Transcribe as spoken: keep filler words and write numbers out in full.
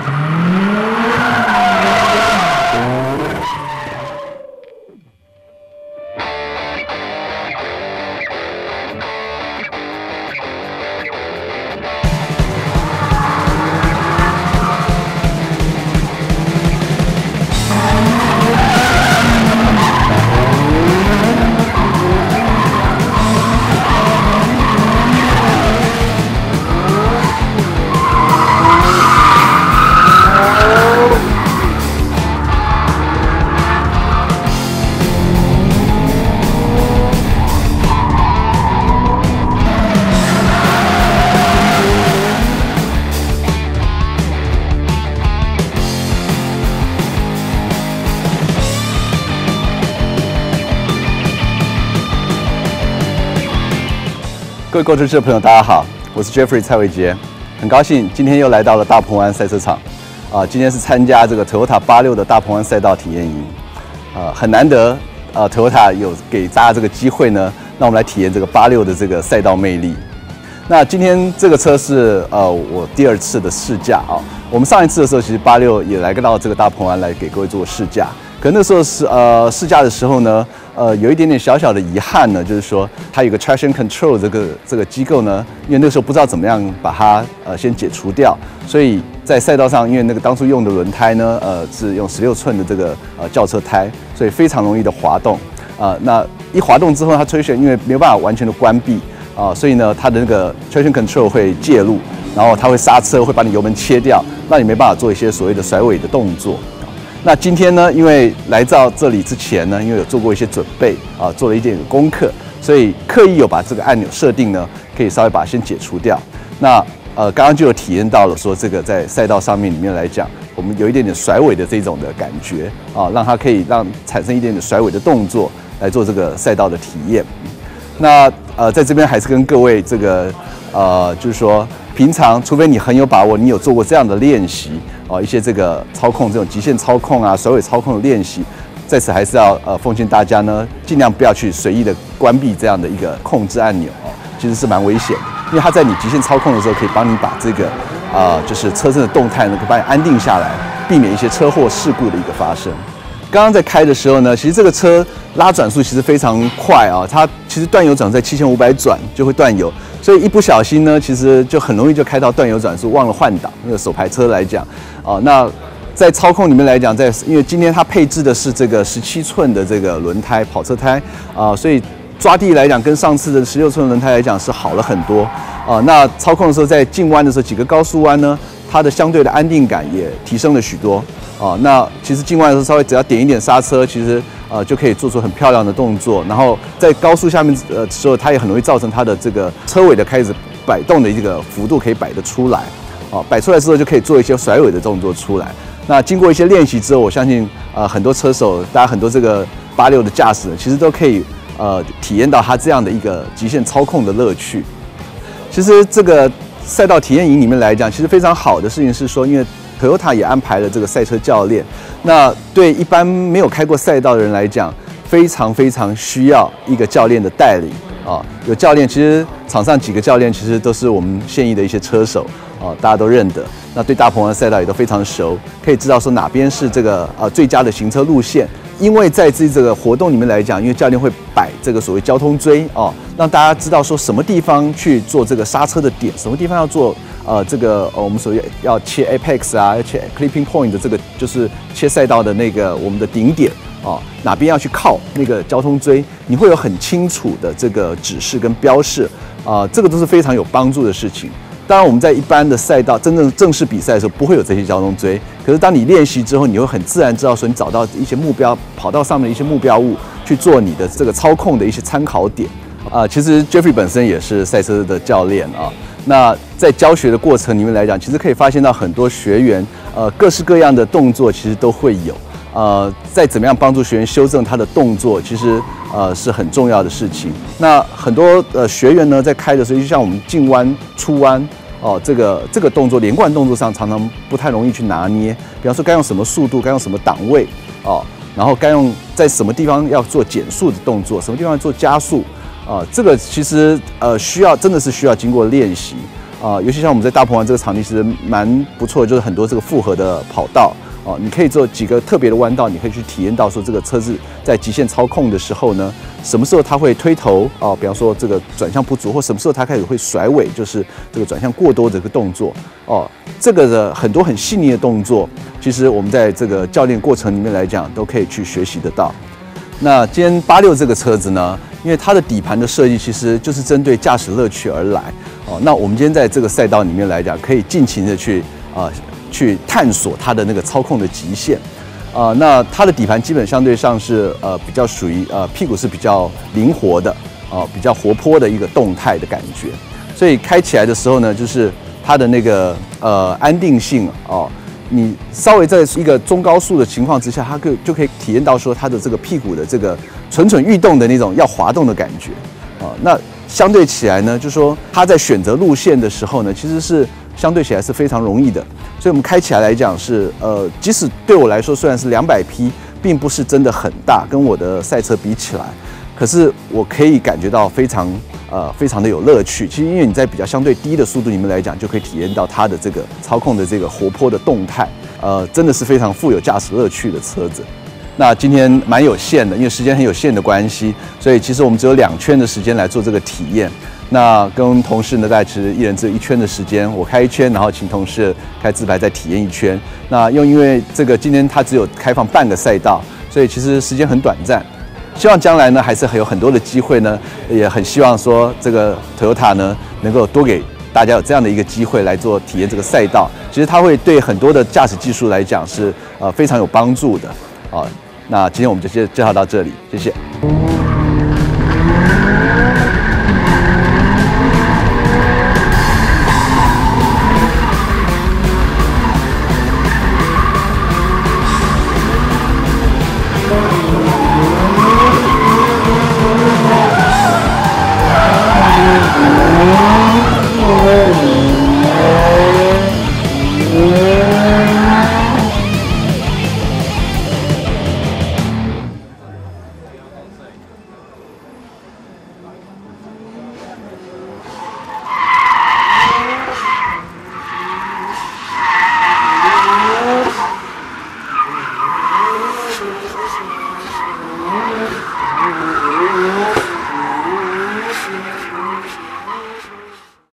各位购车的朋友，大家好，我是 Jeffrey 蔡伟杰，很高兴今天又来到了大鹏湾赛车场。啊、呃，今天是参加这个 Toyota 八六的大鹏湾赛道体验营，呃，很难得，呃 ，Toyota 有给大家这个机会呢，让我们来体验这个八六的这个赛道魅力。那今天这个车是呃我第二次的试驾啊，我们上一次的时候，其实八六也来到这个大鹏湾来给各位做试驾。 可那时候是呃试驾的时候呢，呃有一点点小小的遗憾呢，就是说它有个 traction control 这个这个机构呢，因为那个时候不知道怎么样把它呃先解除掉，所以在赛道上，因为那个当初用的轮胎呢，呃是用十六寸的这个呃轿车胎，所以非常容易的滑动啊、呃。那一滑动之后，它推选因为没有办法完全的关闭啊、呃，所以呢它的那个 traction control 会介入，然后它会刹车，会把你油门切掉，让你没办法做一些所谓的甩尾的动作。 那今天呢，因为来到这里之前呢，因为有做过一些准备啊，做了一点功课，所以刻意有把这个按钮设定呢，可以稍微把它先解除掉。那呃，刚刚就有体验到了，说这个在赛道上面里面来讲，我们有一点点甩尾的这种的感觉啊，让它可以让产生一点点甩尾的动作来做这个赛道的体验。那呃，在这边还是跟各位这个呃，就是说。 平常，除非你很有把握，你有做过这样的练习啊，一些这个操控这种极限操控啊、甩尾操控的练习，在此还是要呃奉劝大家呢，尽量不要去随意的关闭这样的一个控制按钮啊，其实是蛮危险的，因为它在你极限操控的时候，可以帮你把这个啊、呃、就是车身的动态能够帮你安定下来，避免一些车祸事故的一个发生。刚刚在开的时候呢，其实这个车拉转速其实非常快啊，它其实断油转在七千五百转就会断油。 所以一不小心呢，其实就很容易就开到断油转速，忘了换挡。那个手排车来讲，啊，那在操控里面来讲，在因为今天它配置的是这个十七寸的这个轮胎，跑车胎啊，所以抓地来讲，跟上次的十六寸轮胎来讲是好了很多啊。那操控的时候，在进弯的时候，几个高速弯呢，它的相对的安定感也提升了许多啊。那其实进弯的时候，稍微只要点一点刹车，其实。 呃，就可以做出很漂亮的动作，然后在高速下面呃时候，它也很容易造成它的这个车尾的开始摆动的一个幅度可以摆得出来，哦，摆出来之后就可以做一些甩尾的动作出来。那经过一些练习之后，我相信呃很多车手，大家很多这个八六的驾驶，其实都可以呃体验到它这样的一个极限操控的乐趣。其实这个赛道体验营里面来讲，其实非常好的事情是说，因为 Toyota 也安排了这个赛车教练，那对一般没有开过赛道的人来讲，非常非常需要一个教练的带领啊。有教练，其实场上几个教练其实都是我们现役的一些车手啊，大家都认得。那对大鹏湾赛道也都非常熟，可以知道说哪边是这个呃最佳的行车路线。因为在这这个活动里面来讲，因为教练会摆这个所谓交通锥哦，让大家知道说什么地方去做这个刹车的点，什么地方要做。 呃，这个呃，我们所谓要切 apex 啊，要切 clipping point 的这个就是切赛道的那个我们的顶点啊，哪边要去靠那个交通锥，你会有很清楚的这个指示跟标示啊、呃，这个都是非常有帮助的事情。当然，我们在一般的赛道真正正式比赛的时候不会有这些交通锥，可是当你练习之后，你会很自然知道说你找到一些目标，跑道上面的一些目标物去做你的这个操控的一些参考点啊、呃。其实 Jeffrey 本身也是赛车的教练啊。 那在教学的过程里面来讲，其实可以发现到很多学员，呃，各式各样的动作其实都会有。呃，在怎么样帮助学员修正他的动作，其实呃是很重要的事情。那很多呃学员呢，在开的时候，就像我们进弯、出弯哦、呃，这个这个动作连贯动作上常常不太容易去拿捏。比方说，该用什么速度，该用什么档位哦，然后该用在什么地方要做减速的动作，什么地方要做加速。 啊、呃，这个其实呃需要真的是需要经过练习啊、呃，尤其像我们在大鹏湾这个场地，其实蛮不错的，就是很多这个复合的跑道。 哦，你可以做几个特别的弯道，你可以去体验到说这个车子在极限操控的时候呢，什么时候它会推头哦，比方说这个转向不足，或什么时候它开始会甩尾，就是这个转向过多的这个动作哦，这个的很多很细腻的动作，其实我们在这个教练过程里面来讲，都可以去学习得到。那今天八六这个车子呢，因为它的底盘的设计其实就是针对驾驶乐趣而来哦，那我们今天在这个赛道里面来讲，可以尽情的去啊。呃 去探索它的那个操控的极限，啊、呃，那它的底盘基本相对上是呃比较属于呃屁股是比较灵活的，啊、呃，比较活泼的一个动态的感觉，所以开起来的时候呢，就是它的那个呃安定性哦、呃，你稍微在一个中高速的情况之下，它可就可以体验到说它的这个屁股的这个蠢蠢欲动的那种要滑动的感觉，啊、呃，那相对起来呢，就说它在选择路线的时候呢，其实是。 相对起来是非常容易的，所以我们开起来来讲是，呃，即使对我来说虽然是两百匹，并不是真的很大，跟我的赛车比起来，可是我可以感觉到非常，呃，非常的有乐趣。其实因为你在比较相对低的速度里面来讲，就可以体验到它的这个操控的这个活泼的动态，呃，真的是非常富有驾驶乐趣的车子。 那今天蛮有限的，因为时间很有限的关系，所以其实我们只有两圈的时间来做这个体验。那跟同事呢，大概其实一人只有一圈的时间，我开一圈，然后请同事开自排再体验一圈。那又因为这个今天它只有开放半个赛道，所以其实时间很短暂。希望将来呢，还是还有很多的机会呢，也很希望说这个 Toyota 呢，能够多给大家有这样的一个机会来做体验这个赛道。其实它会对很多的驾驶技术来讲是呃非常有帮助的啊。 那今天我们就介介绍到这里，谢谢。